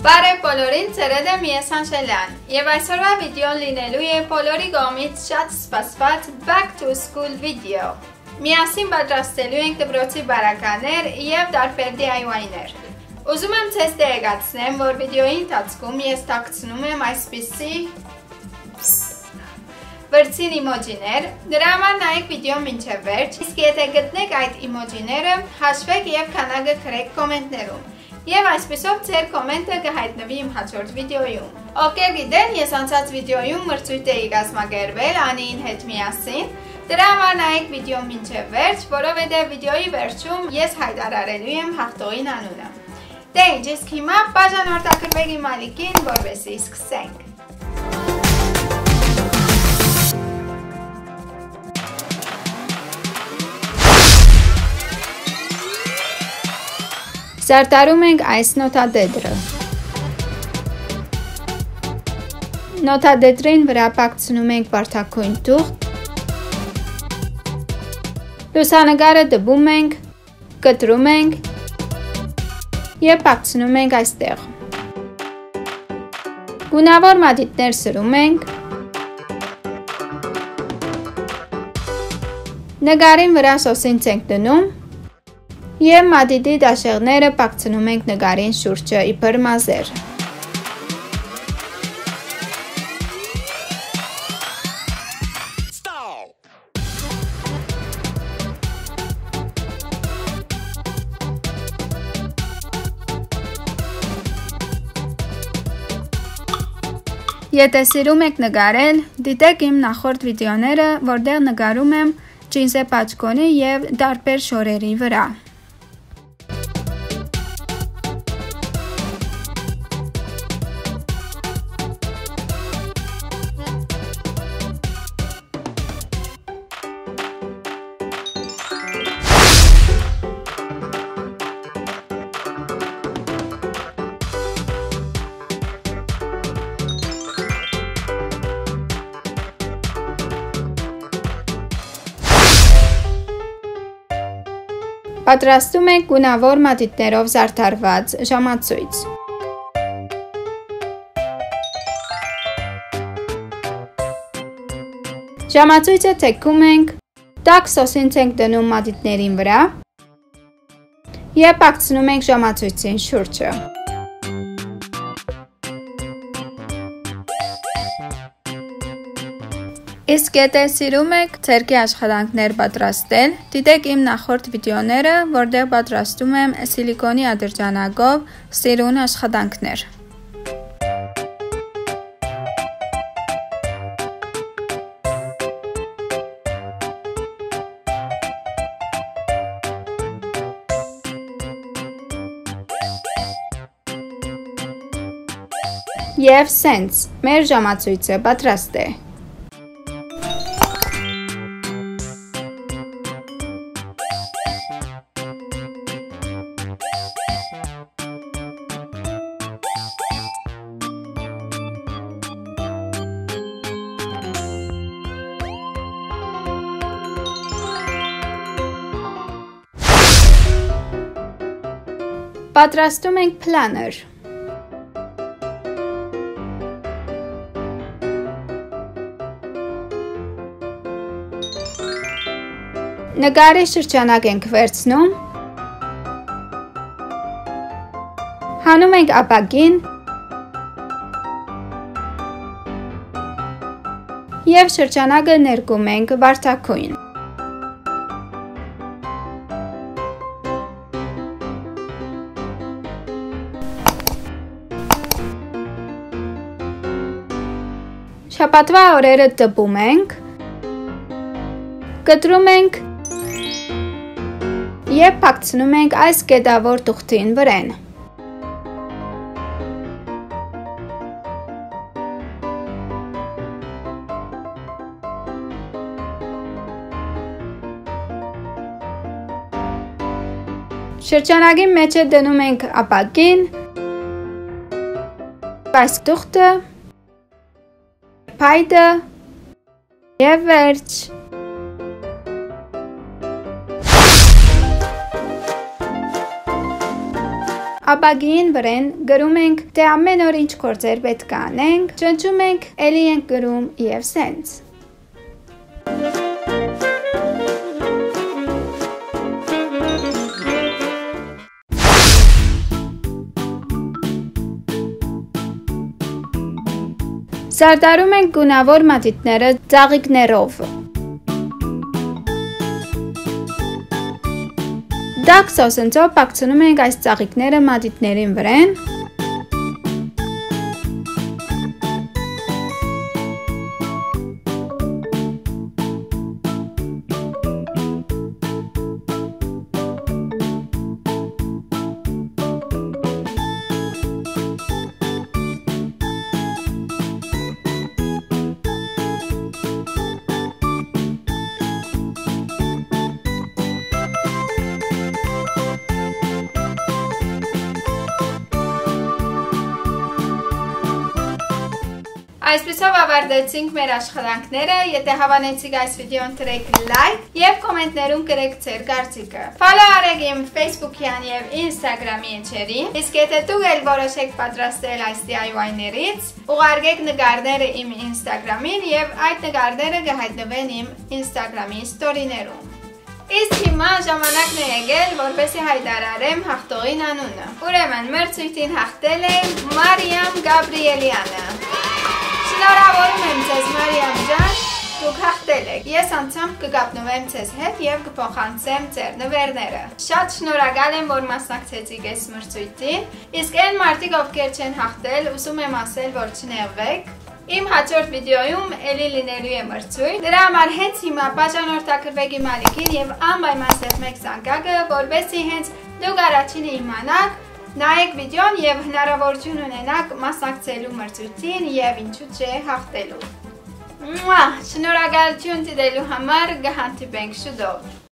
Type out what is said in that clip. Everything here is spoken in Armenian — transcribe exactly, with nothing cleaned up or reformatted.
Բարև բոլորին, ծերել եմ ես Անժելան և այսօրվա վիդեոն լինելու է բոլորի կողմից շատ սպասված Back to School վիդեո։ Միասին պատրաստելու ենք դպրոցի բարականներ և տարբեր դի այ վայ-ներ։ Ուզում եմ ձեզ տեղեկացնեմ, որ վիդեոյի ընթացքում ես տաքցնում եմ այսպիսի վրձին իմոջիներ, դրա համար նայեք վիդեոն մինչև վերջ, իսկ եթե գտնեք այդ իմոջիները, հաշվեք և քանակը գրեք կոմենտներում։ Եվ այսպիսով ձեր կոմենտը կհայտնվի իմ հաջորդ վիդեոյում։ Ովքեր գիտեն, ես անցած վիդեոյում մրցույթ էի կազմակերպել Անիին հետ միասին, դրա համար նայեք վիդեոն մինչև վերջ, որովհետև վիդեոյի վերջում ես հայտարարելու եմ հաղթողին անունը։ Դե ինչ, իսկ հիմա բաժանորդագրվեք իմ ալիքին, որպեսզի սկսենք։ Զարդարում ենք այս նոթադեդրը։ Նոթադեդրին վրա պակցնում ենք վարդագույն թուղթ, լուսանկարը դբում ենք, կտրում ենք և պակցնում ենք այստեղ։ Գունավոր մատիտներ սրում ենք, նկարին վրա սոսինց ենք դնում և մատիտի դաշեղները պակցնում ենք նկարին շուրջը իբր մազեր։ Եթե սիրում եք նկարել, դիտեք իմ նախորդ վիդեոները, որտեղ նկարում եմ ջինսե պաչկոնի և տարբեր շորերի վրա։ Պատրաստում ենք գունավոր մատիտներով զարդարված ժամացույց։ Ժամացույցը թեքում ենք, տաք սոսինց ենք դնում մատիտներին վրա և պակցնում ենք ժամացույցին շուրջը։ Իսկ եթե սիրում եք ձեռքի աշխատանքներ պատրաստել, դիտեք իմ նախորդ վիդեոները, որտեղ պատրաստում եմ սիլիկոնի ատրճանակով սիրուն աշխատանքներ։ Եվ սենց, մեր ժամացույցը պատրաստ է։ Պատրաստում ենք պլաներ։ Նկարի շրջանակ ենք վերցնում, հանում ենք ապակին և շրջանակը ներկում ենք վարդագույն։ Շաբաթվա օրերը դպում ենք, կտրում ենք և պակցնում ենք այս կետավոր թուղթին վրան։ Շրջանակի մեջը դնում ենք ապակին, այս թուղթը, փայտը և վերջ։ ապագին վրեն գրում ենք, թե ամեն օր ինչ գործեր պետք է անենք, ճնճում ենք, էլի ենք գրում եւ սենց։ Զարդարում ենք գունավոր մատիտները ծաղիկներով։ Դակ սոսնցով պակցնում ենք այս ծաղիկները մատիտներին վրեն։ Այսպիսով ավարտեցինք մեր աշխատանքները, եթե հավանեցիք այս վիդեոն դրեք լայք և կոմենտներում գրեք ձեր կարծիքը։ Follow արեք իմ Facebook-յան և Instagram-ի էջերին, իսկ եթե դուք էլ որոշեք պատրաստել այս դի այ վայ-ներից, ուղարկեք նկարները իմ Instagram-ին և այդ նկարները կհայտնվեն իմ Instagram-ի ստորիներում։ Իսկ հիմա ժամանակն է եկել, որպեսզի հայտարարեմ հաղթողին անունը։ Ուրեմն մրցույթին հաղթել է Մարիամ Գաբրիելյանը։ Շնորհավորում եմ ձեզ Մարիամ ջան, դուք հաղթել եք։ Ես անձամբ կկապնվեմ ձեզ հետ և կփոխանցեմ ձեր նվերները։ Շատ շնորհակալ եմ, որ մասնակցեցիք այս մրցույթին, իսկ այն մարդիկ, ովքեր չեն հաղթել, ուզում եմ ասել, որ չնեղվեք։ Իմ հաջորդ վիդեոյում էլի լինելու է մրցույթ։ Դրա համար հենց հիմա բաժանորդագրվեք իմ ալիքին և անպայման սեղմեք զանգակը, որպեսզի հենց դուք առաջինը իմանաք, նայեք վիդեոն և հնարավորություն ունենաք մասնակցելու մրցույթին և ինչու՞ չէ հաղթելու։ Շնորհակալություն դիտելու համար, կհանդիպենք շուտով։